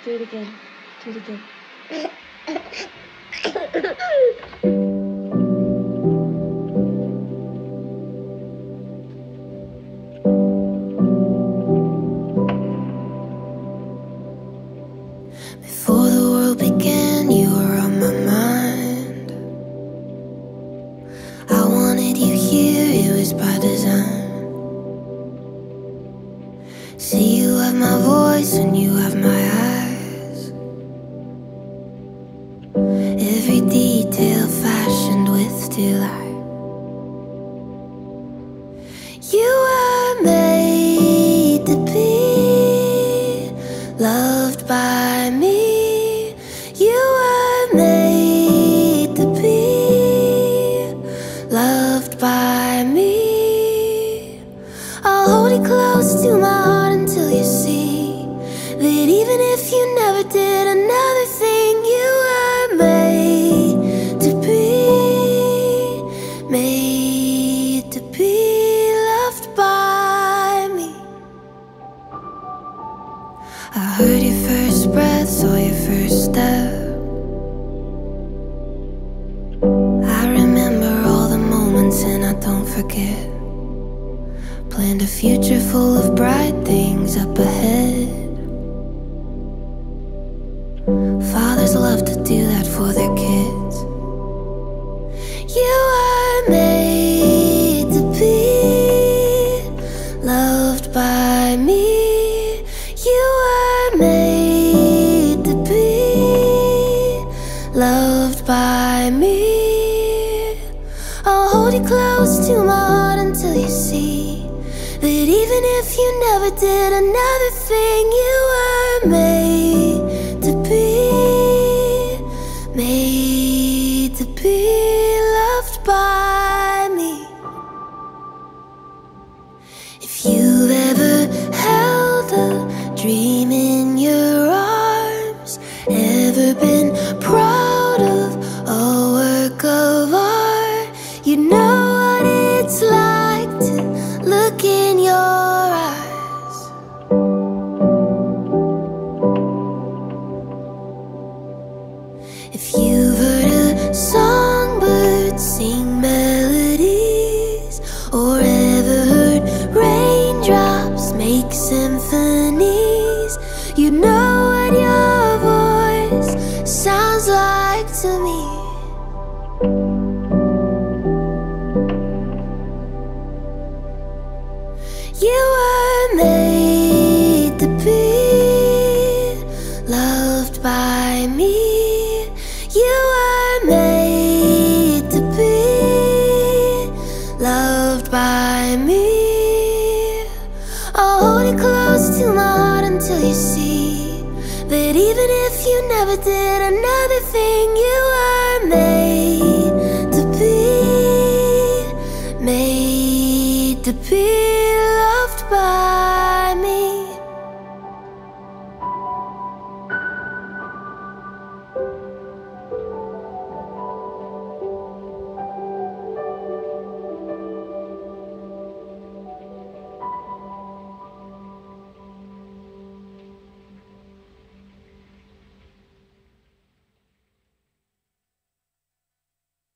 Do it again. Do it again. Before the world began, you were on my mind. I wanted you here, it was by design. See, you have my voice and you have my eyes. Every detail fashioned with delight. You were made to be loved by me. You were made to be loved by me. I'll hold you close to my heart until you see that even if you never did another thing, you were made to be loved by me. I heard your first breath, saw your first step. I remember all the moments and I don't forget. Planned a future full of bright things up ahead. Fathers love to do that for their kids. You were made to be loved by me. You were made to be loved by me. I'll hold you close to my heart until you see that even if you never did another thing, you were made to be loved by me. If you've ever held a dream in your arms, ever been proud of a work of art, you know what it's like to look in your eyes. If you've heard a songbird sing melodies, or ever heard raindrops make symphonies, you know what your voice sounds like to me. You were made to be loved by me. You were made to be loved by me. I'll hold you close to my heart until you see that even if you never did another thing, you were made to be loved by